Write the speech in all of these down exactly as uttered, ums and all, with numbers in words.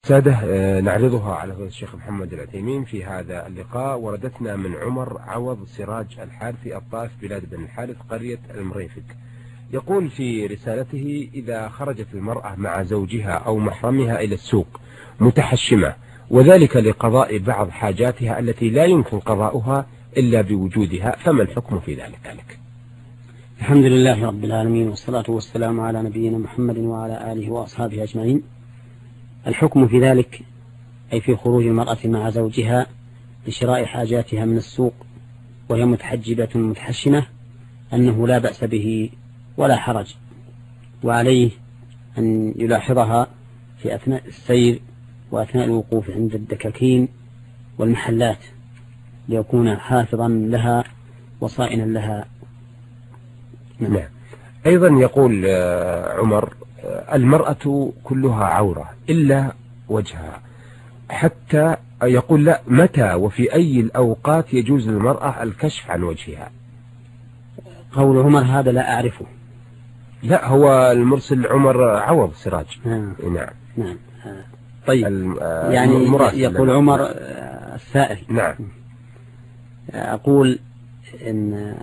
سادة آه، نعرضها على فضيلة الشيخ محمد العثيمين في هذا اللقاء. وردتنا من عمر عوض سراج الحارثي الطائف بلاد بن الحارث قرية المريفق. يقول في رسالته: إذا خرجت المرأة مع زوجها أو محرمها إلى السوق متحشمة، وذلك لقضاء بعض حاجاتها التي لا يمكن قضاؤها إلا بوجودها، فما الحكم في ذلك؟ الحمد لله رب العالمين، والصلاة والسلام على نبينا محمد وعلى آله وأصحابه أجمعين. الحكم في ذلك أي في خروج المرأة مع زوجها لشراء حاجاتها من السوق وهي متحجبة متحشمة أنه لا بأس به ولا حرج، وعليه أن يلاحظها في أثناء السير وأثناء الوقوف عند الدكاكين والمحلات ليكون حافظا لها وصائنا لها. نعم. أيضا يقول عمر: المرأة كلها عورة إلا وجهها، حتى يقول لا متى وفي أي الأوقات يجوز للمرأة الكشف عن وجهها؟ قول عمر هذا لا أعرفه. لا، هو المرسل عمر عوض سراج. نعم نعم, نعم. طيب، يعني يقول عمر السائل. نعم. أقول إن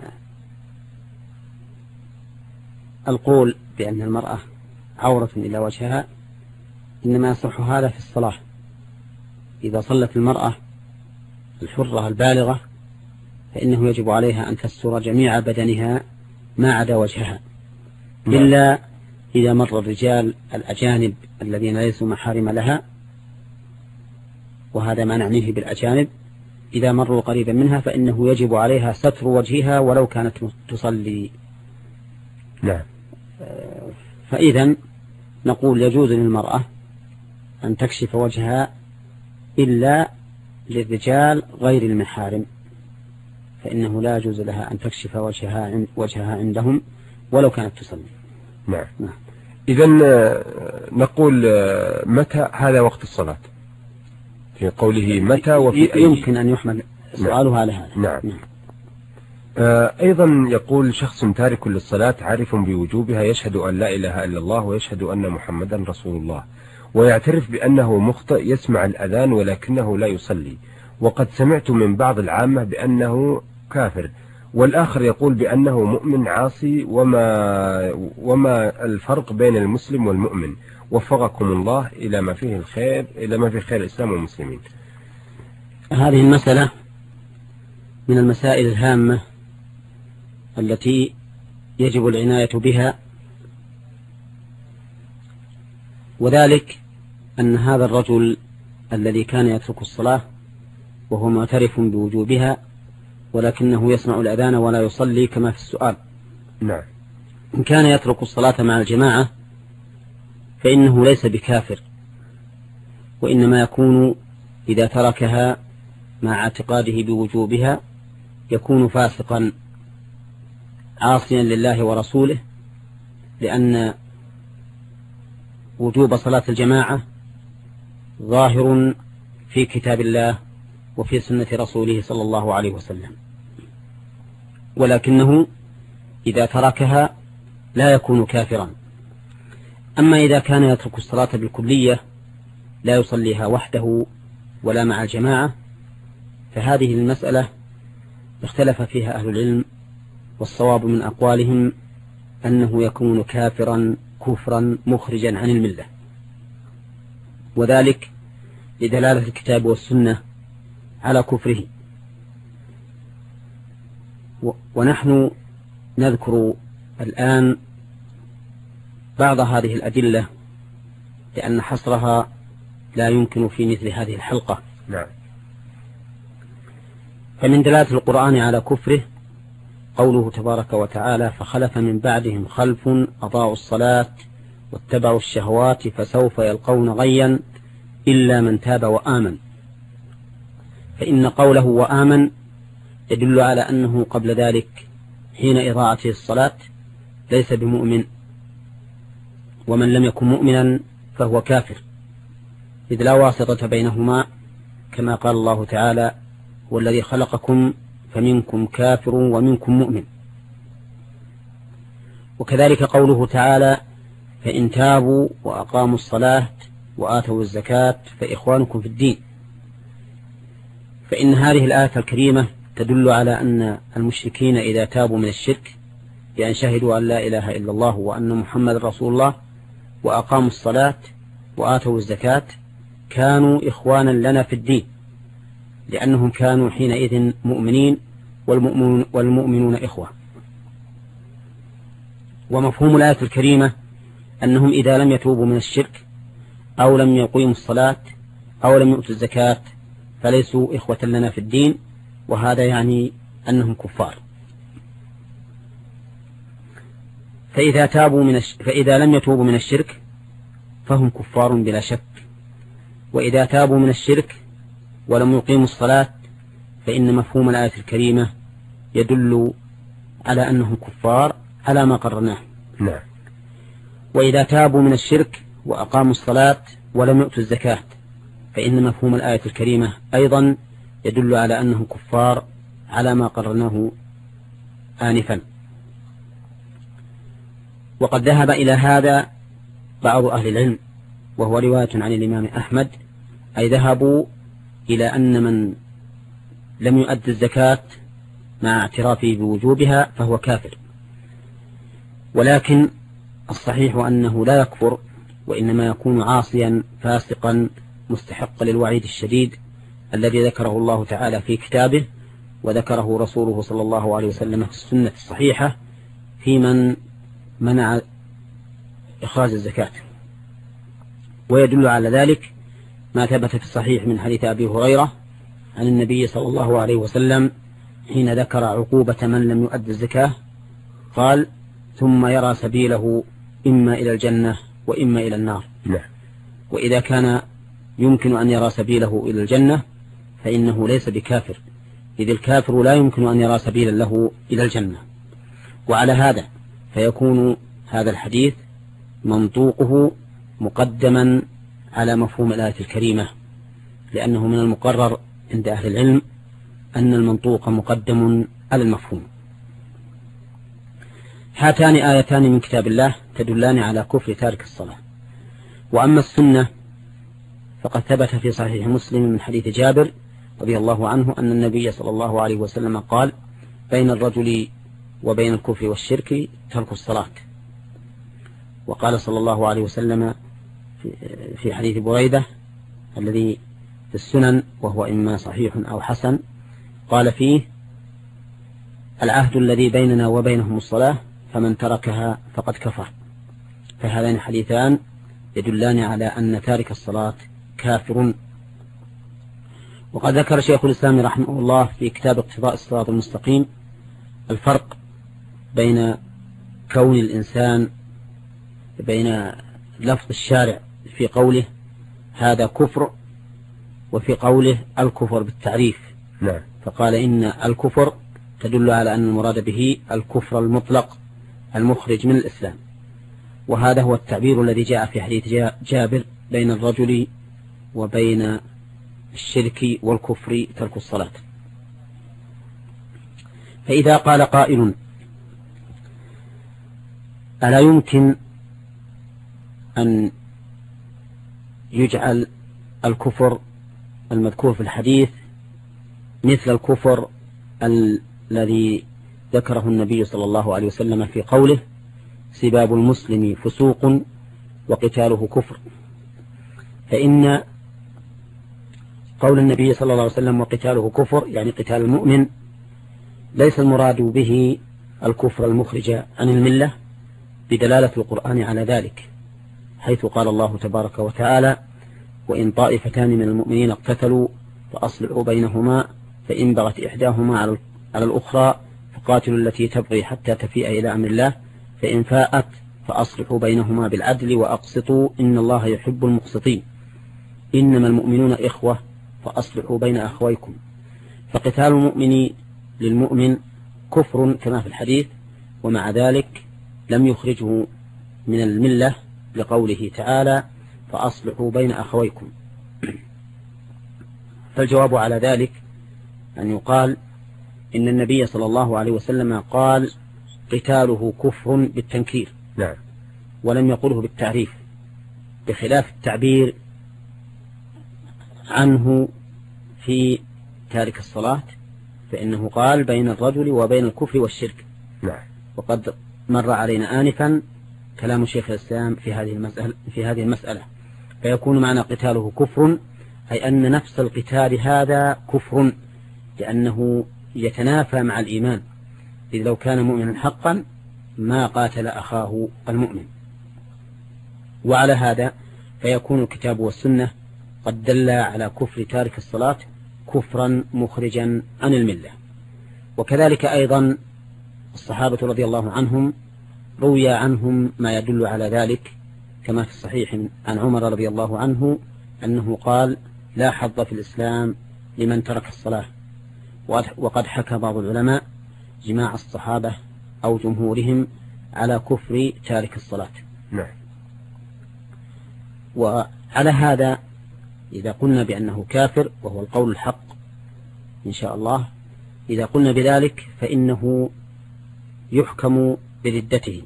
القول بأن المرأة عورة إلى وجهها إنما يصح هذا في الصلاة. إذا صلت المرأة الحرة البالغة فإنه يجب عليها أن تستر جميع بدنها ما عدا وجهها، إلا إذا مر الرجال الأجانب الذين ليسوا محارم لها، وهذا ما نعنيه بالأجانب. إذا مروا قريبا منها فإنه يجب عليها ستر وجهها ولو كانت تصلي. نعم. فإذا نقول يجوز للمرأة أن تكشف وجهها إلا للرجال غير المحارم، فإنه لا يجوز لها أن تكشف وجهها وجهها عندهم ولو كانت تصلي. نعم. نعم. إذن نقول متى هذا وقت الصلاة؟ في قوله متى وفي أي، يمكن أن يحمل سؤالها على هذا. نعم. نعم. أيضا يقول: شخص تارك للصلاة عارف بوجوبها، يشهد أن لا إله إلا الله ويشهد أن محمدا رسول الله، ويعترف بأنه مخطئ، يسمع الأذان ولكنه لا يصلي، وقد سمعت من بعض العامة بأنه كافر، والآخر يقول بأنه مؤمن عاصي، وما, وما الفرق بين المسلم والمؤمن؟ وفقكم الله إلى ما فيه الخير، إلى ما فيه خير الإسلام والمسلمين. هذه المسألة من المسائل الهامة التي يجب العناية بها، وذلك أن هذا الرجل الذي كان يترك الصلاة وهو معترف بوجوبها ولكنه يسمع الأذان ولا يصلي كما في السؤال. نعم. إن كان يترك الصلاة مع الجماعة فإنه ليس بكافر، وإنما يكون إذا تركها مع اعتقاده بوجوبها يكون فاسقا عاصيا لله ورسوله، لأن وجوب صلاة الجماعة ظاهر في كتاب الله وفي سنة رسوله صلى الله عليه وسلم، ولكنه إذا تركها لا يكون كافرا. أما إذا كان يترك الصلاة بالكلية لا يصليها وحده ولا مع الجماعة فهذه المسألة اختلف فيها أهل العلم، والصواب من أقوالهم أنه يكون كافرا كفرا مخرجا عن الملة، وذلك لدلالة الكتاب والسنة على كفره. ونحن نذكر الآن بعض هذه الأدلة لأن حصرها لا يمكن في مثل هذه الحلقة. نعم. فمن دلالة القرآن على كفره قوله تبارك وتعالى: فخلف من بعدهم خلف أضاعوا الصلاة واتبعوا الشهوات فسوف يلقون غيا إلا من تاب وآمن. فإن قوله وآمن يدل على أنه قبل ذلك حين إضاعته الصلاة ليس بمؤمن، ومن لم يكن مؤمنا فهو كافر، إذ لا واسطة بينهما، كما قال الله تعالى: والذي خلقكم فمنكم كافر ومنكم مؤمن. وكذلك قوله تعالى: فإن تابوا وأقاموا الصلاة وآتوا الزكاة فإخوانكم في الدين. فإن هذه الآية الكريمة تدل على أن المشركين إذا تابوا من الشرك بأن شهدوا أن لا إله إلا الله وأن محمد رسول الله وأقاموا الصلاة وآتوا الزكاة كانوا إخوانا لنا في الدين، لأنهم كانوا حينئذ مؤمنين والمؤمنون, والمؤمنون إخوة. ومفهوم الآية الكريمة أنهم إذا لم يتوبوا من الشرك أو لم يقيموا الصلاة أو لم يؤتوا الزكاة فليسوا إخوة لنا في الدين، وهذا يعني أنهم كفار. فإذا, تابوا من الش... فإذا لم يتوبوا من الشرك فهم كفار بلا شك، وإذا تابوا من الشرك ولم يقيموا الصلاة فإن مفهوم الآية الكريمة يدل على أنهم كفار على ما قررناه. نعم. وإذا تابوا من الشرك وأقاموا الصلاة ولم يؤتوا الزكاة فإن مفهوم الآية الكريمة أيضا يدل على أنهم كفار على ما قررناه آنفا. وقد ذهب إلى هذا بعض أهل العلم، وهو رواية عن الإمام أحمد، أي ذهبوا إلى أن من لم يؤد الزكاة مع اعترافه بوجوبها فهو كافر. ولكن الصحيح أنه لا يكفر، وإنما يكون عاصيا فاسقا مستحقا للوعيد الشديد الذي ذكره الله تعالى في كتابه وذكره رسوله صلى الله عليه وسلم في السنة الصحيحة في من منع إخراج الزكاة. ويدل على ذلك ما ثبت في الصحيح من حديث أبي هريرة عن النبي صلى الله عليه وسلم حين ذكر عقوبة من لم يؤد الزكاة قال: ثم يرى سبيله إما إلى الجنة وإما إلى النار. نعم. وإذا كان يمكن أن يرى سبيله إلى الجنة فإنه ليس بكافر، إذ الكافر لا يمكن أن يرى سبيلا له إلى الجنة. وعلى هذا فيكون هذا الحديث منطوقه مقدما على مفهوم الآية الكريمة، لأنه من المقرر عند أهل العلم أن المنطوق مقدم على المفهوم. هاتان آيتان من كتاب الله تدلان على كفر تارك الصلاة. وأما السنة فقد ثبت في صحيح مسلم من حديث جابر رضي الله عنه أن النبي صلى الله عليه وسلم قال: بين الرجل وبين الكفر والشرك ترك الصلاة. وقال صلى الله عليه وسلم في حديث بريدة الذي في السنن وهو إما صحيح أو حسن، قال فيه: العهد الذي بيننا وبينهم الصلاة فمن تركها فقد كفر. فهذان حديثان يدلان على أن تارك الصلاة كافر. وقد ذكر شيخ الإسلام رحمه الله في كتاب اقتضاء الصراط المستقيم الفرق بين كون الإنسان بين لفظ الشارع في قوله هذا كفر وفي قوله الكفر بالتعريف. نعم. فقال إن الكفر تدل على أن المراد به الكفر المطلق المخرج من الإسلام، وهذا هو التعبير الذي جاء في حديث جابر: بين الرجل وبين الشرك والكفر ترك الصلاة. فإذا قال قائل: ألا يمكن أن يجعل الكفر المذكور في الحديث مثل الكفر الذي ذكره النبي صلى الله عليه وسلم في قوله: سباب المسلم فسوق وقتاله كفر؟ فإن قول النبي صلى الله عليه وسلم وقتاله كفر يعني قتال المؤمن ليس المراد به الكفر المخرج عن الملة بدلالة القرآن على ذلك، حيث قال الله تبارك وتعالى: وإن طائفتان من المؤمنين اقتتلوا فأصلحوا بينهما فإن بغت إحداهما على الأخرى فقاتلوا التي تبغي حتى تفيء إلى أمر الله فإن فاءت فأصلحوا بينهما بالعدل وأقسطوا إن الله يحب المقسطين إنما المؤمنون إخوة فأصلحوا بين أخويكم. فقتال المؤمن للمؤمن كفر كما في الحديث، ومع ذلك لم يخرجه من الملة لقوله تعالى: فأصلحوا بين أخويكم. فالجواب على ذلك أن يقال إن النبي صلى الله عليه وسلم قال قتاله كفر بالتنكير، نعم، ولم يقله بالتعريف، بخلاف التعبير عنه في تارك الصلاة، فإنه قال بين الرجل وبين الكفر والشرك. نعم. وقد مر علينا آنفا كلام شيخ الإسلام في هذه المسألة, في هذه المسألة فيكون معنى قتاله كفر، أي أن نفس القتال هذا كفر، لأنه يتنافى مع الإيمان، إذ لو كان مؤمنا حقا ما قاتل أخاه المؤمن. وعلى هذا فيكون الكتاب والسنة قد دل على كفر تارك الصلاة كفرا مخرجا عن الملة. وكذلك أيضا الصحابة رضي الله عنهم روي عنهم ما يدل على ذلك، كما في الصحيح عن عمر رضي الله عنه أنه قال لا حظ في الإسلام لمن ترك الصلاة. وقد حكى بعض العلماء جماع الصحابة أو جمهورهم على كفر تارك الصلاة. نعم. وعلى هذا إذا قلنا بأنه كافر، وهو القول الحق إن شاء الله، إذا قلنا بذلك فإنه يحكم بردته،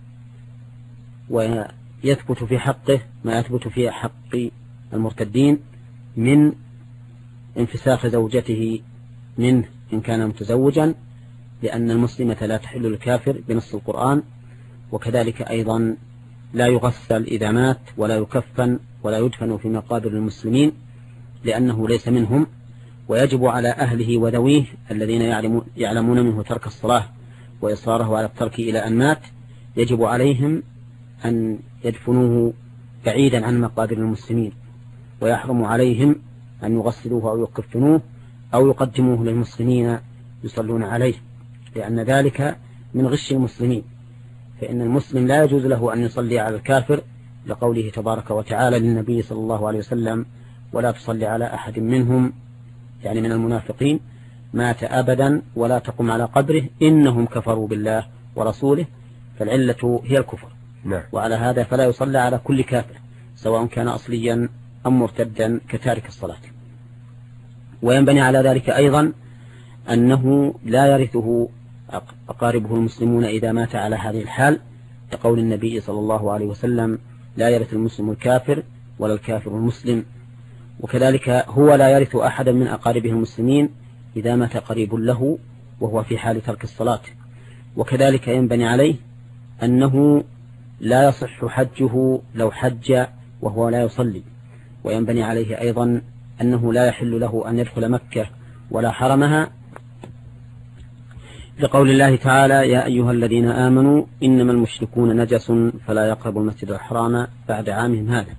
ويثبت في حقه ما يثبت في حق المرتدين من انفساخ زوجته منه إن كان متزوجا، لأن المسلمة لا تحل للكافر بنص القرآن. وكذلك أيضا لا يغسل إذا مات، ولا يكفن، ولا يدفن في مقابر المسلمين، لأنه ليس منهم. ويجب على أهله وذويه الذين يعلمون منه ترك الصلاة وإصراره على الترك إلى أن مات، يجب عليهم أن يدفنوه بعيدا عن مقابر المسلمين، ويحرم عليهم أن يغسلوه أو يكفنوه أو يقدموه للمسلمين يصلون عليه، لأن ذلك من غش المسلمين. فإن المسلم لا يجوز له أن يصلي على الكافر، لقوله تبارك وتعالى للنبي صلى الله عليه وسلم ولا تصلي على أحد منهم، يعني من المنافقين، مات أبدا ولا تقم على قبره إنهم كفروا بالله ورسوله، فالعلة هي الكفر. نعم. وعلى هذا فلا يصلى على كل كافر سواء كان أصليا أم مرتدا كتارك الصلاة. وينبني على ذلك أيضا أنه لا يرثه أقاربه المسلمون إذا مات على هذه الحال، كقول النبي صلى الله عليه وسلم لا يرث المسلم الكافر ولا الكافر المسلم. وكذلك هو لا يرث أحدا من أقاربه المسلمين إذا مات قريب له وهو في حال ترك الصلاة. وكذلك ينبني عليه أنه لا يصح حجه لو حج وهو لا يصلي. وينبني عليه أيضا أنه لا يحل له أن يدخل مكة ولا حرمها، لقول الله تعالى يا أيها الذين آمنوا إنما المشركون نجس فلا يقربوا المسجد الحرام بعد عامهم هذا.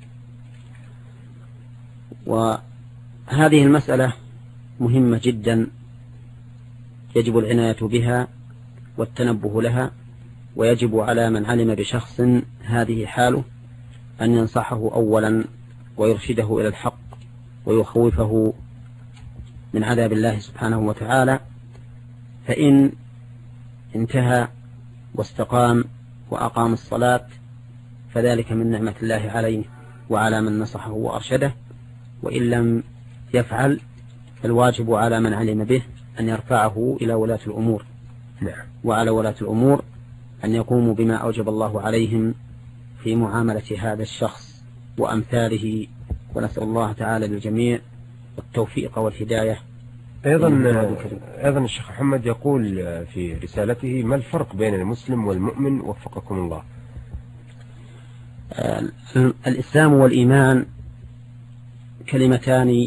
وهذه المسألة مهمة جدا يجب العناية بها والتنبه لها، ويجب على من علم بشخص هذه حاله أن ينصحه أولا ويرشده إلى الحق ويخوفه من عذاب الله سبحانه وتعالى، فإن انتهى واستقام وأقام الصلاة فذلك من نعمة الله عليه وعلى من نصحه وأرشده. وإن لم يفعل الواجب على من علم به أن يرفعه إلى ولاة الأمور. نعم. وعلى ولاة الأمور أن يقوموا بما أوجب الله عليهم في معاملة هذا الشخص وأمثاله، ونسأل الله تعالى للجميع التوفيق والهداية. أيضا أيضا الشيخ محمد يقول في رسالته ما الفرق بين المسلم والمؤمن وفقكم الله؟ الإسلام والإيمان كلمتان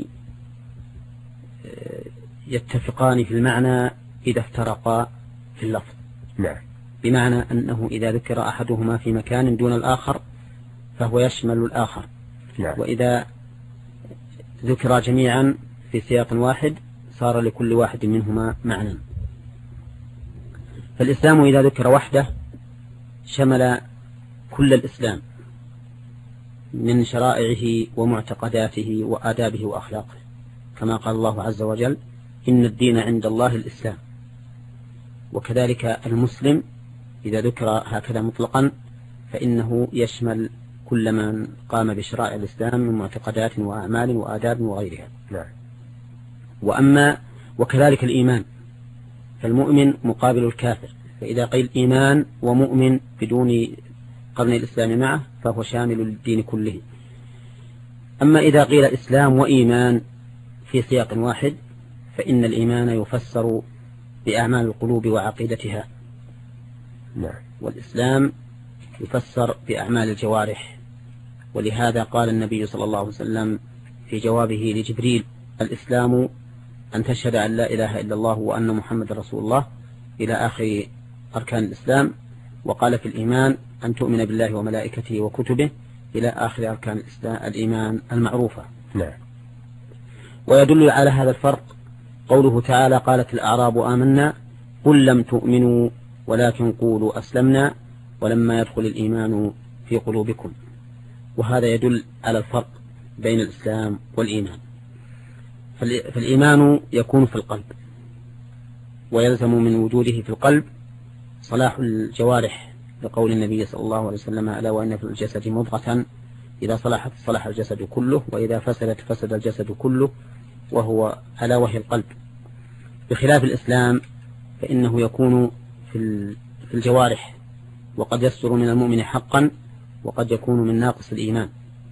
يتفقان في المعنى إذا افترقا في اللفظ. نعم. بمعنى أنه إذا ذكر أحدهما في مكان دون الآخر فهو يشمل الآخر. نعم. وإذا ذكر جميعا في سياق واحد صار لكل واحد منهما معنى. فالإسلام إذا ذكر وحده شمل كل الإسلام من شرائعه ومعتقداته وآدابه وأخلاقه، كما قال الله عز وجل إن الدين عند الله الإسلام. وكذلك المسلم إذا ذكر هكذا مطلقا فإنه يشمل كل من قام بشرائع الإسلام من معتقدات وأعمال وآداب وغيرها. نعم. وأما وكذلك الإيمان فالمؤمن مقابل الكافر، فإذا قيل إيمان ومؤمن بدون قرن الإسلام معه فهو شامل للدين كله. أما إذا قيل إسلام وإيمان في سياق واحد فإن الإيمان يفسر بأعمال القلوب وعقيدتها، نعم. والإسلام يفسر بأعمال الجوارح. ولهذا قال النبي صلى الله عليه وسلم في جوابه لجبريل: الإسلام أن تشهد أن لا إله إلا الله وأن محمد رسول الله، إلى آخر أركان الإسلام. وقال في الإيمان أن تؤمن بالله وملائكته وكتبه، إلى آخر أركان الإيمان المعروفة. نعم. ويدل على هذا الفرق قوله تعالى: قالت الأعراب آمنا قل لم تؤمنوا ولكن قولوا أسلمنا ولما يدخل الإيمان في قلوبكم. وهذا يدل على الفرق بين الإسلام والإيمان. فالإيمان يكون في القلب، ويلزم من وجوده في القلب صلاح الجوارح، لقول النبي صلى الله عليه وسلم: ألا وإن في الجسد مضغة إذا صلحت صلح الجسد كله وإذا فسدت فسد الجسد كله، وهو ألا وهي القلب. بخلاف الإسلام فإنه يكون في الجوارح، وقد يصدر من المؤمن حقا وقد يكون من ناقص الإيمان.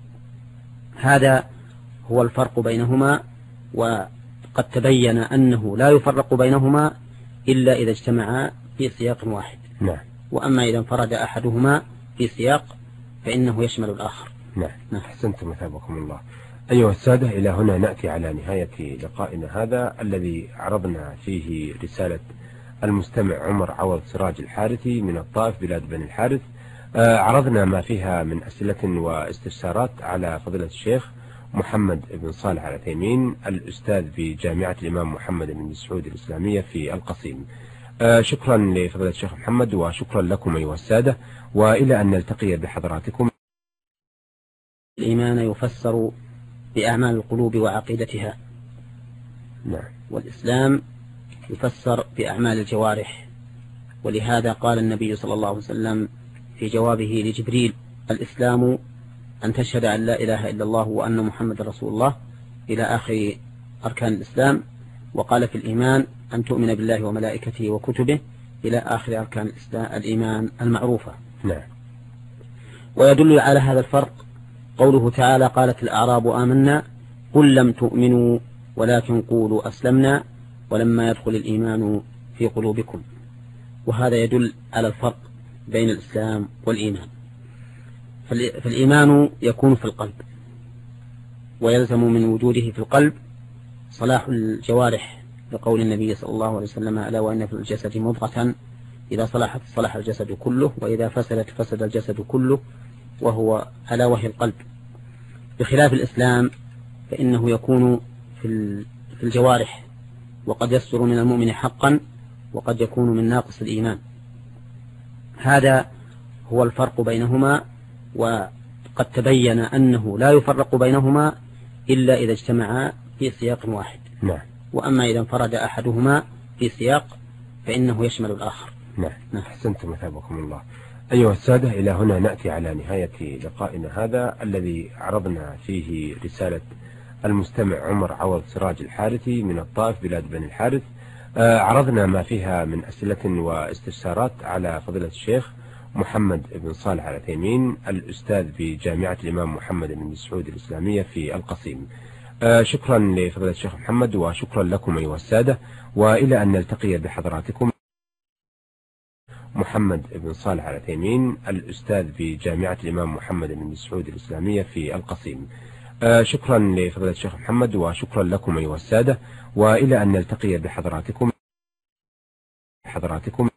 هذا هو الفرق بينهما، وقد تبين أنه لا يفرق بينهما إلا إذا اجتمعا في سياق واحد. نعم. وأما إذا انفرد أحدهما في سياق فإنه يشمل الآخر. نعم. نعم. أحسنتم مثابكم الله. أيها السادة، إلى هنا نأتي على نهاية لقائنا هذا الذي عرضنا فيه رسالة المستمع عمر عوض سراج الحارثي من الطائف بلاد بني الحارث. آه عرضنا ما فيها من أسئلة واستفسارات على فضيلة الشيخ محمد بن صالح العثيمين، الأستاذ بجامعة الإمام محمد بن سعود الإسلامية في القصيم. آه شكرا لفضيلة الشيخ محمد، وشكرا لكم أيها السادة، وإلى أن نلتقي بحضراتكم. الإيمان يفسر بأعمال القلوب وعقيدتها. نعم. والإسلام يفسر بأعمال الجوارح. ولهذا قال النبي صلى الله عليه وسلم في جوابه لجبريل: الإسلام أن تشهد أن لا إله إلا الله وأن محمد رسول الله، إلى آخر أركان الإسلام. وقال في الإيمان أن تؤمن بالله وملائكته وكتبه، إلى آخر أركان الإيمان المعروفة. نعم. ويدل على هذا الفرق قوله تعالى: قالت الأعراب آمنا قل لم تؤمنوا ولكن قولوا أسلمنا ولما يدخل الإيمان في قلوبكم. وهذا يدل على الفرق بين الإسلام والإيمان. فالإيمان يكون في القلب، ويلزم من وجوده في القلب صلاح الجوارح، لقول النبي صلى الله عليه وسلم: ألا وإن في الجسد مضغة إذا صلحت صلح الجسد كله وإذا فسدت فسد الجسد كله، وهو ألا وهي القلب. بخلاف الإسلام فإنه يكون في الجوارح، وقد يصدر من المؤمن حقا وقد يكون من ناقص الإيمان. هذا هو الفرق بينهما، وقد تبين أنه لا يفرق بينهما إلا إذا اجتمعا في سياق واحد. نعم. وأما إذا انفرد أحدهما في سياق فإنه يشمل الآخر. نعم. نعم. أحسنتم مثابكم الله. أيها السادة، إلى هنا نأتي على نهاية لقائنا هذا الذي عرضنا فيه رسالة المستمع عمر عوض سراج الحارثي من الطائف بلاد بني الحارث. آه عرضنا ما فيها من أسئلة واستفسارات على فضيلة الشيخ محمد بن صالح العثيمين، الأستاذ بجامعة الإمام محمد بن سعود الإسلامية في القصيم. آه شكرا لفضيلة الشيخ محمد، وشكرا لكم أيها السادة، وإلى أن نلتقي بحضراتكم. محمد بن صالح العثيمين، الأستاذ بجامعة الإمام محمد بن سعود الإسلامية في القصيم. آه شكرا لفضيلة الشيخ محمد، وشكرا لكم أيها السادة، وإلى أن نلتقي بحضراتكم. حضراتكم